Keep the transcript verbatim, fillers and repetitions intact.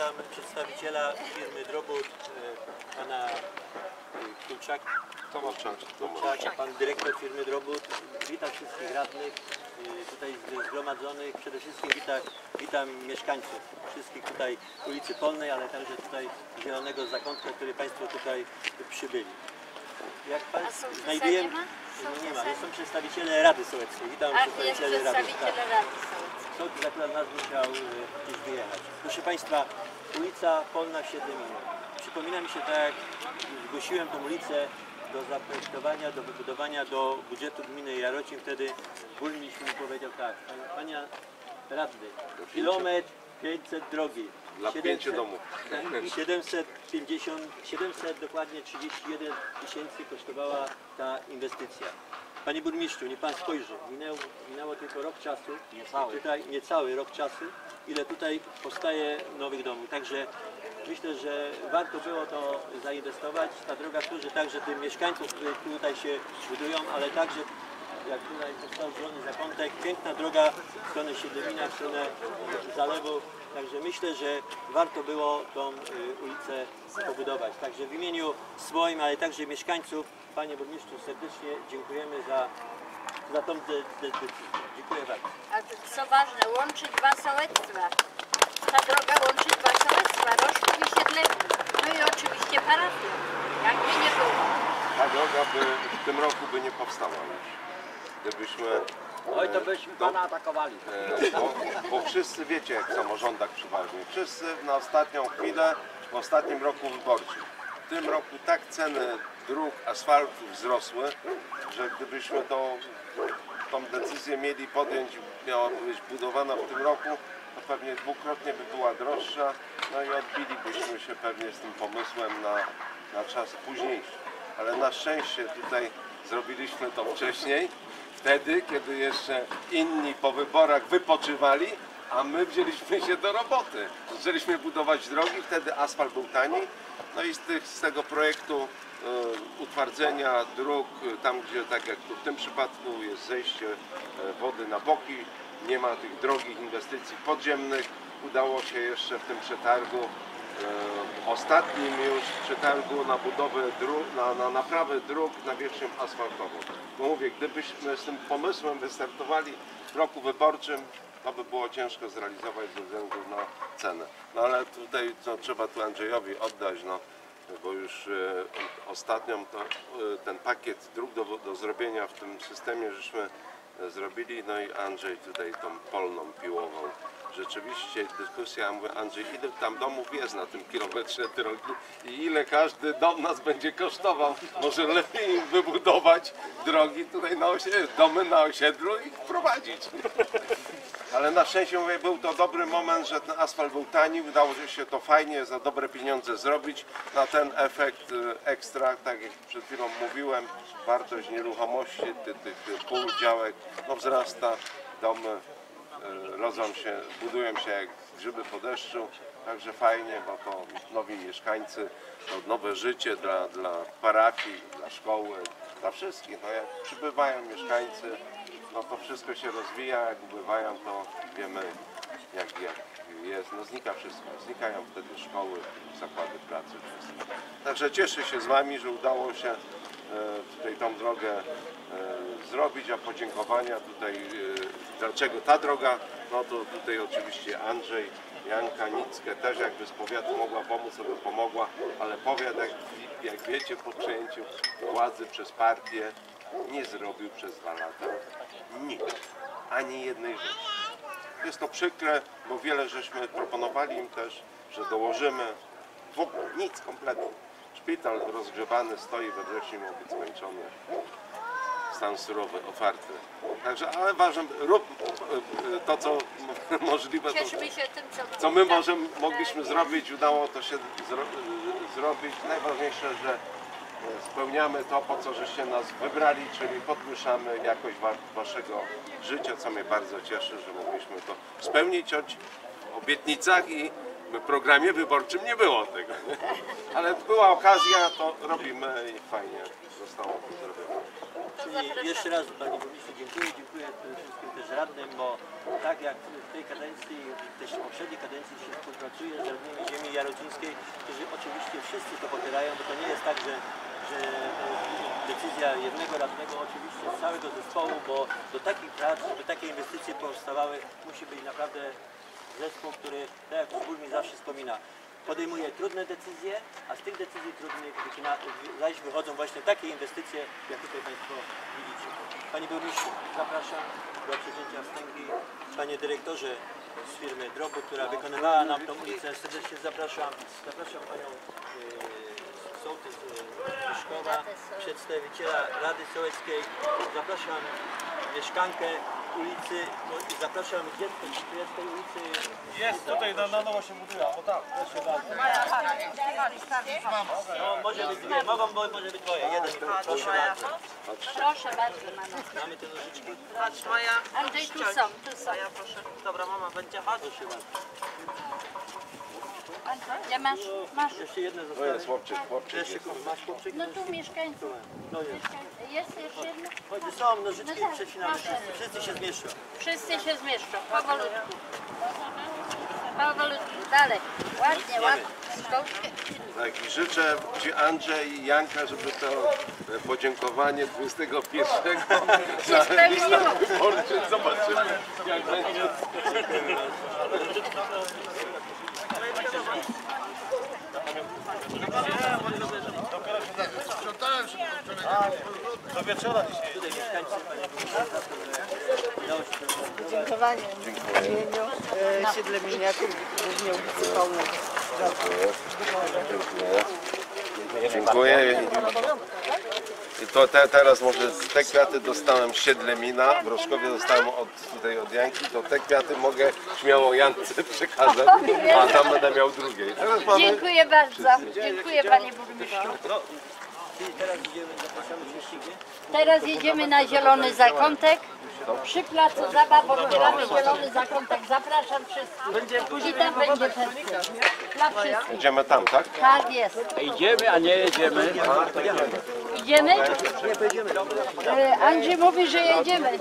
witam przedstawiciela firmy Drobut, pana Kulczaka, Kulczaka, pan dyrektor firmy Drobut. Witam wszystkich radnych tutaj zgromadzonych. Przede wszystkim witam, witam mieszkańców wszystkich tutaj ulicy Polnej, ale także tutaj Zielonego Zakątka, który państwo tutaj przybyli. Jak państwo znajdujemy... Nie, nie ma, to są przedstawiciele Rady Sołeckiej. Witam Ach, przedstawiciele jest Rady. przedstawiciele Rady Sołeckiej. Sołtys akurat nas musiał gdzieś wyjechać. Proszę Państwa, ulica Polna w Siedleminie. Przypomina mi się, tak jak zgłosiłem tą ulicę do zaprojektowania, do wybudowania do budżetu gminy Jarocin, wtedy burmistrz mi powiedział tak: panie radny, kilometr pięćset drogi. Dla pięciu domów. siedemset pięćdziesiąt, siedemset dokładnie trzydzieści jeden tysięcy kosztowała ta inwestycja. Panie burmistrzu, niech pan spojrzy, minęło, minęło tylko rok czasu, niecały. Tutaj niecały rok czasu, ile tutaj powstaje nowych domów. Także myślę, że warto było to zainwestować. Ta droga służy także tym mieszkańcom, którzy tutaj się budują, ale także jak tutaj powstał Zielony Zakątek, piękna droga w stronę Siedlemina, w stronę zalewu. Także myślę, że warto było tą y, ulicę pobudować. Także w imieniu swoim, ale także mieszkańców, panie burmistrzu, serdecznie dziękujemy za, za tą decyzję. Dziękuję bardzo. A co ważne, łączy dwa sołectwa. Ta droga łączy dwa sołectwa, Rożków i Siedlemin. No i oczywiście parafię, jakby nie było. Ta droga by w tym roku by nie powstała już. Gdybyśmy... Oj, to byśmy pana atakowali. E, bo, bo wszyscy wiecie, jak w samorządach przeważnie. Wszyscy na ostatnią chwilę, w ostatnim roku wyborczym. W tym roku tak ceny dróg, asfaltu wzrosły, że gdybyśmy to, tą decyzję mieli podjąć, miała być budowana w tym roku, to pewnie dwukrotnie by była droższa, no i odbilibyśmy się pewnie z tym pomysłem na, na czas późniejszy. Ale na szczęście tutaj zrobiliśmy to wcześniej, wtedy, kiedy jeszcze inni po wyborach wypoczywali, a my wzięliśmy się do roboty. Zaczęliśmy budować drogi, wtedy asfalt był tani, no i z, tych, z tego projektu y, utwardzenia dróg, tam gdzie tak jak tu w tym przypadku jest zejście y, wody na boki, nie ma tych drogich inwestycji podziemnych, udało się jeszcze w tym przetargu, y, ostatnim już przetargu na budowę dróg, na, na naprawę dróg nawierzchnią asfaltową. Bo mówię, gdybyśmy z tym pomysłem wystartowali w roku wyborczym, to by było ciężko zrealizować ze względu na cenę. No ale tutaj no, trzeba tu Andrzejowi oddać, no, bo już e, ostatnią to, e, ten pakiet dróg do, do zrobienia w tym systemie żeśmy e, zrobili, no i Andrzej tutaj tą Polną piłował. Rzeczywiście dyskusja, ja mówię, Andrzej, ile tam domów jest na tym kilometrze drogi i ile każdy dom nas będzie kosztował. Może lepiej im wybudować drogi tutaj na osiedlu, domy na osiedlu i ich wprowadzić. Ale na szczęście mówię, był to dobry moment, że ten asfalt był tani, udało się to fajnie, za dobre pieniądze zrobić. Na ten efekt ekstra, tak jak przed chwilą mówiłem, wartość nieruchomości, tych, tych pól, działek, no wzrasta, domy rodzą się, budują się jak grzyby po deszczu, także fajnie, bo to nowi mieszkańcy, to nowe życie dla, dla parafii, dla szkoły, dla wszystkich. No jak przybywają mieszkańcy, no to wszystko się rozwija, jak ubywają, to wiemy jak, jak jest, no znika wszystko, znikają wtedy szkoły, zakłady pracy, wszystko. Także cieszę się z wami, że udało się tutaj tą drogę zrobić, a podziękowania tutaj, dlaczego ta droga, no to tutaj oczywiście Andrzej, Janka, Nickę też jakby z powiatu mogła pomóc, to by pomogła, ale powiat, jak, jak wiecie, po przejęciu władzy przez partię nie zrobił przez dwa lata nic, ani jednej rzeczy. Jest to przykre, bo wiele żeśmy proponowali im też, że dołożymy, w ogóle nic kompletnie. Szpital rozgrzewany stoi, we wrześniu miał być skończony, stan surowy, otwarty. Także, ale ważne, rób to, co możliwe, to, Cieszymy się tym, co, co my możemy, mogliśmy zrobić, udało to się zro, zrobić. Najważniejsze, że spełniamy to, po co żeście nas wybrali, czyli podwyższamy jakość wa waszego życia, co mnie bardzo cieszy, że mogliśmy to spełnić, choć w obietnicach i w programie wyborczym nie było tego, nie? Ale była okazja, to robimy i fajnie zostało to zrobione. Czyli zapraszamy. jeszcze raz Panie Burmistrzu dziękuję, dziękuję tym wszystkim też radnym, bo tak jak w tej kadencji, też w poprzedniej kadencji się współpracuje z radnymi ziemi jarodzińskiej, którzy oczywiście wszyscy to popierają, bo to nie jest tak, że, że to jest decyzja jednego radnego, oczywiście z całego zespołu, bo do takich prac, żeby takie inwestycje powstawały, musi być naprawdę zespół, który, tak jak burmistrz zawsze wspomina, podejmuje trudne decyzje, a z tych decyzji trudnych wykina, zaś wychodzą właśnie takie inwestycje, jak tutaj Państwo widzicie. Panie Burmistrzu, zapraszam do przejęcia wstęgi. Panie Dyrektorze z firmy Drobu, która wykonywała nam tą ulicę, serdecznie zapraszam. Zapraszam Panią e, sołtys e, Mieszkowa, przedstawiciela Rady Sołeckiej. Zapraszam mieszkankę ulicy, no i zapraszam dziecko, czy jest tej ulicy. Jest tutaj, na, na nowo się buduje, bo tak, proszę bardzo. No, może być dwie, mogą, bo może być dwoje. Jeden, proszę bardzo. Proszę bardzo, mama. Mamy te nożyczki? Patrz Maja. Andrzej, tu są, tu są. Maja, proszę. Dobra, mama będzie, chodź. Proszę bardzo. Gdzie masz? Masz. Jeszcze jedne To zostały. jest chłopczyk, chłopczyk Jeszcze jest. masz chłopczyk? No tu mieszkańców. No jest. Jest jeszcze jedno? Chodź, są nożyczki No tak, przecinane. proszę. Wszyscy się zmieszczą. Wszyscy się zmieszczą. Powolutku. Powolutku. Dalej. Ładnie, ładnie. Stołkę. Tak, i życzę Ci Andrzej i Janka, żeby to e, podziękowanie dwudziestego pierwszego Się spełniło. wyborczy. Zobaczymy, jak będzie. Do wieczora dzisiaj. Tutaj mieszkańcy, panie burmistrzu, za to, że udało się to zorganizować. Podziękowanie w imieniu e, Siedlemieniaków głównie ulicy Pełnej. Dziękuję. I to te, teraz może te kwiaty dostałem z Siedlemina, w Roszkowie dostałem od, tutaj od Janki, to te kwiaty mogę śmiało Jance przekazać, a tam będę miał drugie. I teraz mamy... Dziękuję bardzo. Dziękuję panie burmistrzu. Czyli teraz idziemy, zapraszamy oczywiście gdzie? Teraz jedziemy na Zielony Zakątek. Przy placu zabaw otwieramy Zielony Zakątek. Zapraszam wszystkich. I tam będzie festiwal. Dla wszystkich. Idziemy tam, tak? Tak jest. Idziemy, a nie jedziemy. Idziemy? E, Andrzej mówi, że jedziemy.